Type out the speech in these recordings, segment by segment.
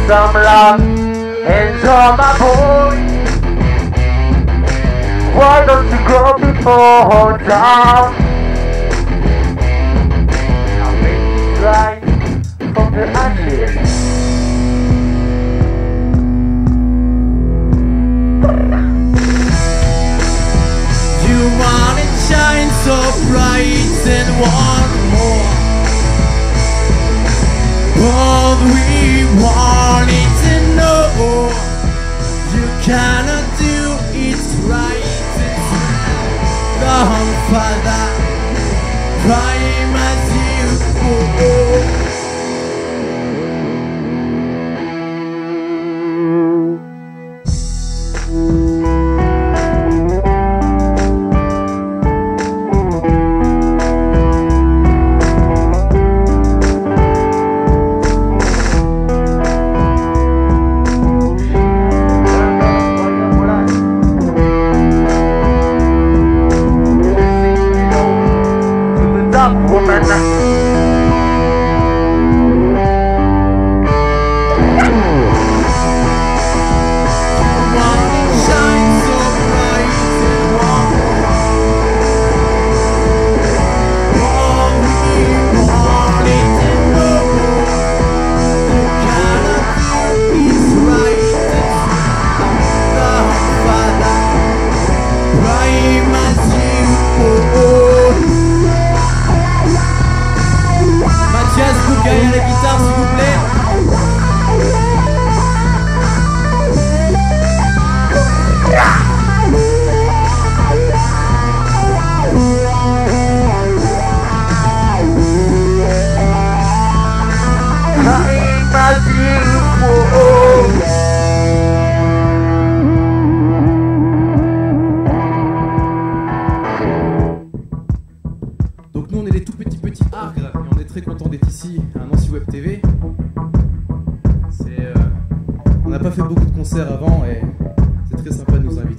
some love and some boy. Why don't you go before down? I'll make it right from the ashes. You want it shine so bright and want more. All we want is to know you cannot do it right. Long Father, prime as you go. Donc nous on est les tout petits Argres et on est très contents d'être ici à Nancy Web TV. On n'a pas fait beaucoup de concerts avant et c'est très sympa de nous inviter.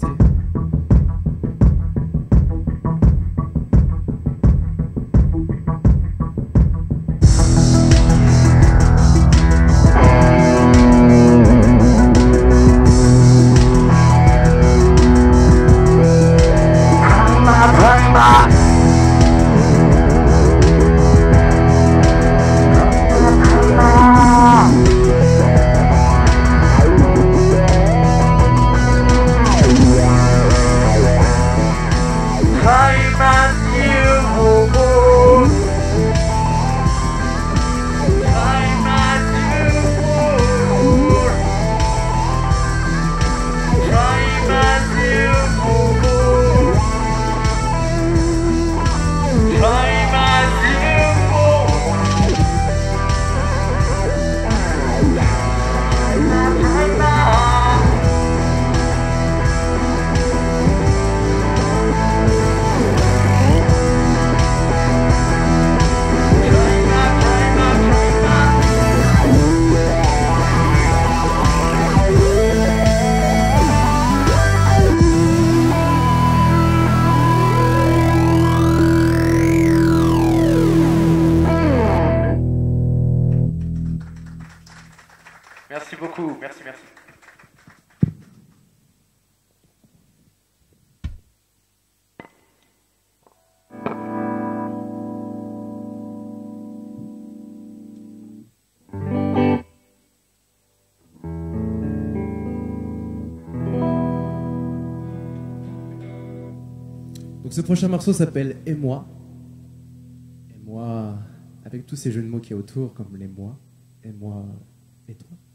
Merci beaucoup, merci. Donc ce prochain morceau s'appelle Et moi. Et moi, avec tous ces jeux de mots qu'il y a autour, comme les moi, et moi, et toi.